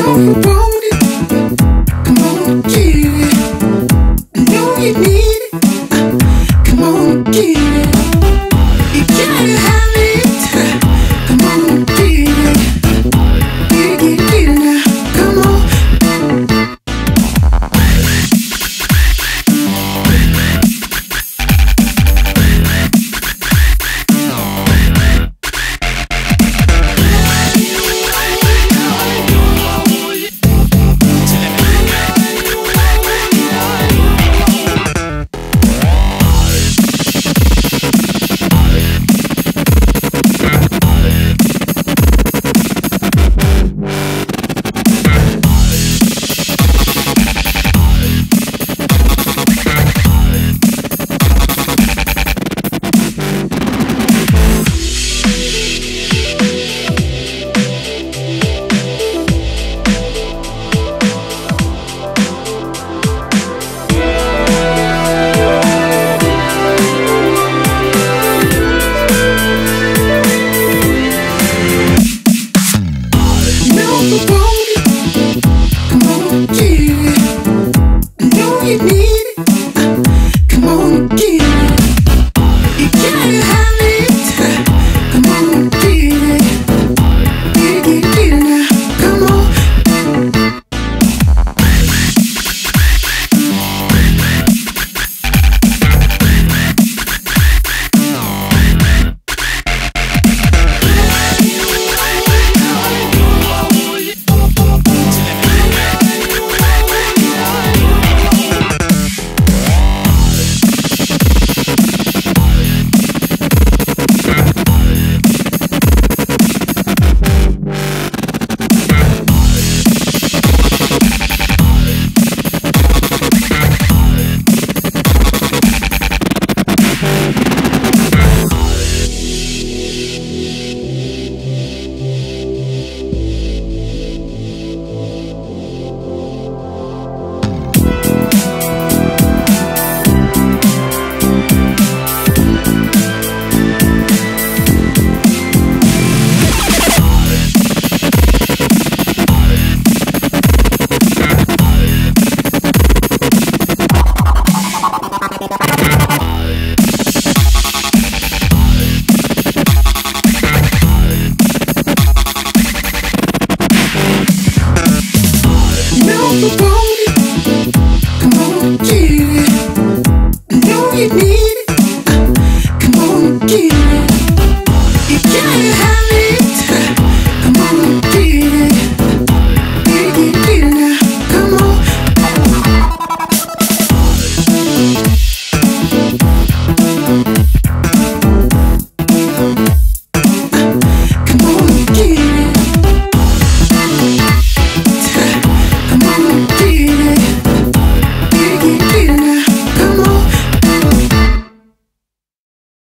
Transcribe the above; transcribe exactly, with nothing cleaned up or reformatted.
know you want it. Come on, get it. I know you need it. Come on, get it. You gotta have it. Come on, get it. Get it, get it, get it now. Come on. Come on, get it.